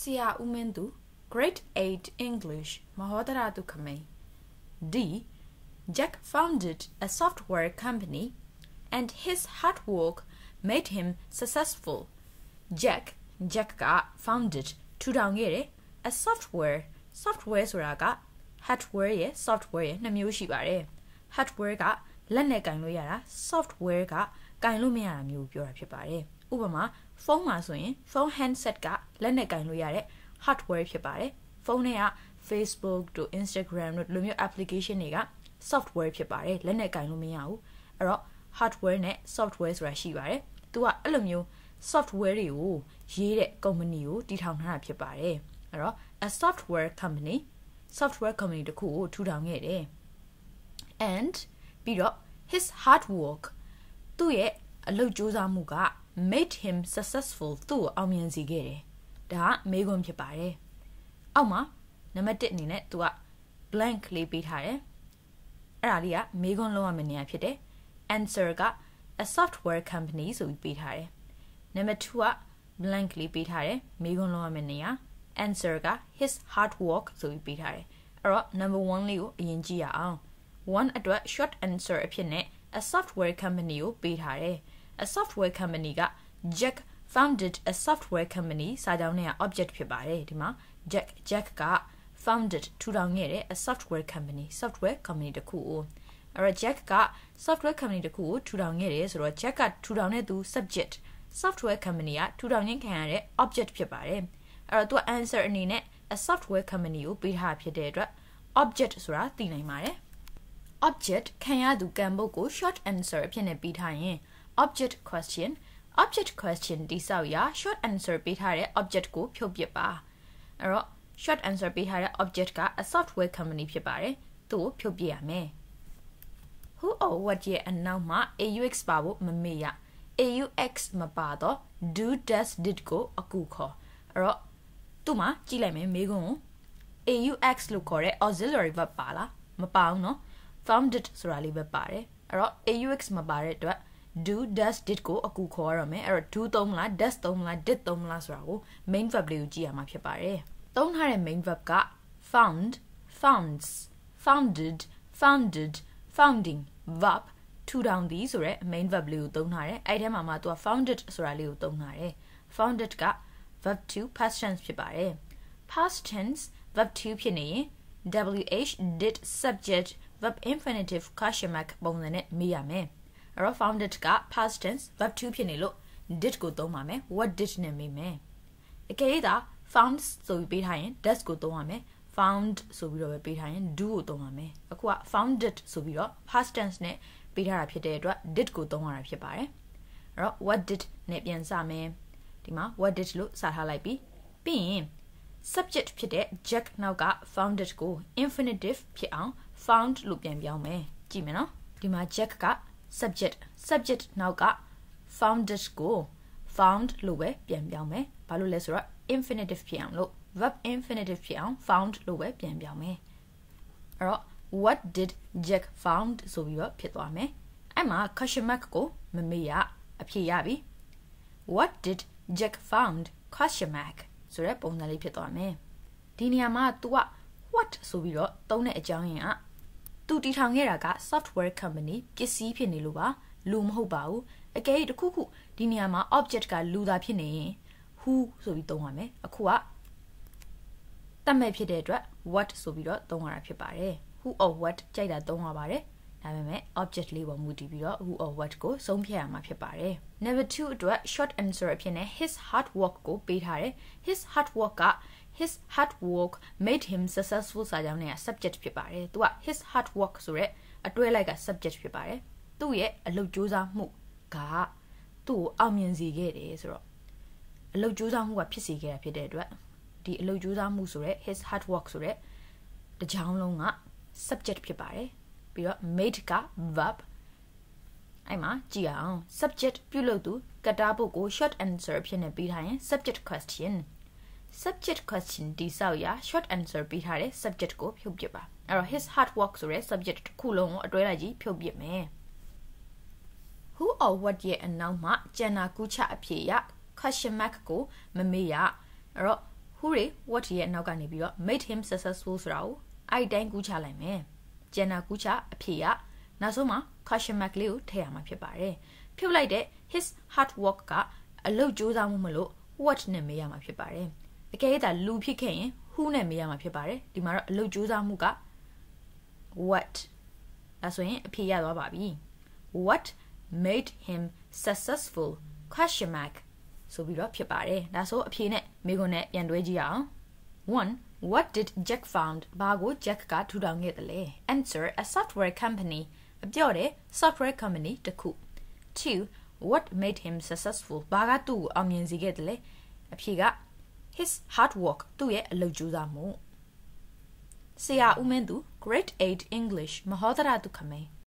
Sia Umendu, Grade 8 English, Mahodara Dukame. D. Jack founded a software company, and his hard work made him successful. Jack founded a software soraga hardware software 2 မျိုးရှိပါတယ် hardware ကလက်နဲ့ကင်လို့ရတာ software ကကင်လို့မရတာမျိုးပြောတာဖြစ်ပါတယ်ဥပမာဖုန်းမှာဆိုရင်ဖုန်း handset ကလက်နဲ့ကင်လို့ရတဲ့ hardware ဖြစ်ပါတယ်ဖုန်းနဲ့က Facebook တို့ Instagram တို့လိုမျိုး application တွေက software ဖြစ်ပါတယ်လက်နဲ့ကင်လို့မရဘူးအဲ့တော့ hardware နဲ့ software ဆိုတာရှိပါတယ်သူကအဲ့လိုမျိုး software တွေကိုရေးတဲ့ company ကိုတည်ထောင်ထားတာဖြစ်ပါတယ်အဲ့တော့ a software company တခုကိုထူထောင်ခဲ့တယ် and ပြီးတော့ his hard work သူ့ရဲ့အလုပ်ကြိုးစားမှုက made him successful သူ့ကိုအောင်မြင်စေခဲ့တယ်ဒါကမေးခွန်းဖြစ်ပါတယ်အောက်မှာနံပါတ်1အနေနဲ့သူက blank လေးပေးထားတယ်အဲ့ဒါလေးကမေးခွန်းလုံးဝမနေရဖြစ်တယ် answer က a software company ဆိုပြီးပေးထားတယ်နံပါတ်2က blank လေးပေးထားတယ်မေးခွန်းလုံးဝမနေရ answer က his hard work ဆိုပြီးပေးထားတယ်အဲ့တော့ number 1လေးကိုအရင်ကြည့်ရအောင် one အတွက် short answer အဖြစ်နဲ့ a software company ကိုပေးထားတယ် a software company က Jack founded a software company စာကြောင်းနဲ့ object ဖြစ်ပါတယ်ဒီမှာ Jack က founded ထူထောင်ခဲ့တဲ့ a software company တခုကိုအဲ့တော့ Jack က software company တခုကိုထူထောင်ခဲ့တယ်ဆိုတော့ Jack ကထူထောင်တဲ့သူ subject software company ကထူထောင်ခြင်းခံရတဲ့ object ဖြစ်ပါတယ်အဲ့တော့သူက answer အနေနဲ့ a software company ကိုပေးထားဖြစ်တဲ့အတွက် object ဆိုတာသိနိုင်ပါတယ် object ခံရသူကံပုတ်ကို short answer အဖြစ်နဲ့ပေးထားရင် object question တိဆောက်ရာ short answer ပေးထားတဲ့ object ကိုဖြုတ်ပစ်ပါအဲ့တော့ short answer ပေးထားတဲ့ object က a software company ဖြစ်ပါတယ်သူ့ကိုဖြုတ်ပစ်ရမယ် who or what ရဲ့အနောက်မှာ aux ပါဖို့မမေ့ရ aux မပါတော့ do does did ကိုအကူခေါ်အဲ့တော့သူ့မှာကြည့်လိုက်မယ်မေးခွန်းကို aux လို့ခေါ်တဲ့ auxiliary verb ပါလားမပါဘူးเนาะ founded ဆိုတာလေးပဲပါတယ်အဲ့တော့ aux မပါတဲ့အတွက် do does did ကိုအကူခေါ်ရမယ်အဲ့တော့ do သုံးမလား does သုံးမလား did သုံးမလားဆိုတာကို main verb လေးကိုကြည့်ရမှာဖြစ်ပါတယ်သုံးထားတဲ့ main verb က found founds founded founded founding verb ထူထောင်သည်ဆိုတဲ့ main verb လေးကိုသုံးထားတယ်အဲ့ထဲမှာသူက founded ဆိုတာလေးကိုသုံးထားတယ် founded က verb 2 past tense ဖြစ်ပါတယ် past tense verb 2ဖြစ်နေရင် wh did subject verb infinitive question mark ပုံစံနဲ့မေးရမယ်အဲ့တော့ founded က past tense verb 2ဖြစ်နေလို့ did ကိုသုံးပါမယ် what did နဲ့မေးမယ်အကယ်၍သာ found ဆိုပြီးပေးထားရင် does ကိုသုံးရမယ် found ဆိုပြီးတော့ပဲပေးထားရင် do ကိုသုံးရမယ်အခုက founded ဆိုပြီးတော့ past tense နဲ့ပေးထားတာဖြစ်တဲ့အတွက် did ကိုသုံးရတာဖြစ်ပါတယ်အဲ့တော့ what did နဲ့ပြန်စမယ်ဒီမှာ what did လို့စထားလိုက်ပြီးရင် subject ဖြစ်တဲ့ Jack နောက်က founded ကို infinitive ဖြစ်အောင် found လို့ပြန်ပြောင်းမယ်ကြည့်မယ်နော်ဒီမှာ Jack က subject နောက်က founded ကို found လို့ပဲပြန်ပြောင်းမယ်ဘာလို့လဲဆိုတော့ infinitive ဖြစ်အောင်လို့ verb infinitive ဖြစ်အောင် found လို့ပဲပြန်ပြောင်းမယ်အဲ့တော့ what did Jack found ဆိုပြီးတော့ဖြစ်သွားမယ်အဲ့မှာ question mark ကိုမမေ့ရအဖြေရပြီ what did Jack found question mark ဆိုတဲ့ပုံစံလေးဖြစ်သွားမယ်ဒီနေရာမှာ तू က what ဆိုပြီးတော့သုံးတဲ့အကြောင်းရင်းက तू တည်ထောင်ခဲ့တာက software company ပစ္စည်းဖြစ်နေလို့ပါလူမဟုတ်ပါဘူးအကယ်၍တစ်ခုခုဒီနေရာမှာ object ကလူသာဖြစ်နေရင် who ဆိုပြီးသုံးရမယ်အခုကတတ်မဲ့ဖြစ်တဲ့အတွက် what ဆိုပြီးတော့သုံးရတာဖြစ်ပါတယ် who or what ကြိုက်တာသုံးရပါတယ်ဒါပေမဲ့ object လေးပေါ်မူတည်ပြီးတော့ who or what ကိုဆုံးဖြတ်ရမှာဖြစ်ပါတယ် number 2အတွက် short answer အဖြစ်နဲ့ his hard work ကိုပေးထားတယ် his hard work made him successful စာကြောင်းနဲ့ subject ဖြစ်ပါတယ်သူက his hard work ဆိုတဲ့အတွဲလိုက်က subject ဖြစ်ပါတယ်သူ့ရဲ့အလုပ်ကြိုးစားမှုကသူ့ကိုအောင်မြင်စေခဲ့တယ်ဆိုတော့အလုပ်ကြိုးစားမှုကဖြစ်စေခဲ့တာဖြစ်တဲ့အတွက်ဒီအလုပ်ကြိုးစားမှုဆိုတဲ့ his hard work ဆိုတဲ့တကြောင်းလုံးက subject ဖြစ်ပါတယ်ပြီးတော့ made က verb အဲ့မှာကြည့်အောင် subject ပြုလုပ်သူကတားပုတ်ကို short answer ဖြစ်နေပေးထားရင် subject question တိဆောက်ရာ short answer ပေးထားတဲ့ subject ကိုဖြုတ်ပစ်ပါအဲ့တော့ his hard work ဆိုတဲ့ subject တစ်ခုလုံးကိုအတွဲလိုက်ကြီးဖြုတ်ပစ်မယ် who or what ရဲ့အနောက်မှာကျန်တာကူးချအဖြေရ question mark ကိုမမေ့ရအဲ့တော့ who who တွေ what ရဲ့နောက်ကနေပြီးတော့ made him successful ဆိုတာကိုအဲ့ဒီတိုင်းကူးချလိုက်မယ်ကျန်တာကူးချအဖြေရနောက်ဆုံးမှာ question mark လေးကိုထည့်ရမှာဖြစ်ပါတယ်ဖြုတ်လိုက်တဲ့ his hard work ကအလုပ်ကြိုးစားမှုမလို့ what နဲ့မေးရမှာဖြစ်ပါတယ်အကယ်၍ဒါလူဖြစ်ခဲ့ရင် who နဲ့မေးရမှာဖြစ်ပါတယ်ဒီမှာတော့အလုပ်ကြိုးစားမှုက what ဒါဆိုရင်အဖြေရသွားပါပြီ what made him successful question mark ဆိုပြီးတော့ဖြစ်ပါတယ်ဒါဆိုအဖြေနဲ့မေးခွန်းနဲ့ပြန်တွဲကြည့်အောင် 1. What did Jack found ဘာကို Jack ကထူထောင်ခဲ့တယ်လဲ Answer a software company အပြောတဲ့ software company တစ်ခု 2. What made him successful ဘာကသူ့ကိုအောင်မြင်စေခဲ့တယ်လဲအဖြေက his hard work သူ့ရဲ့အလုပ်ကြိုးစားမှုဆရာဦးမင်းသူ Grade 8 English မဟောဒရာတုခမဲ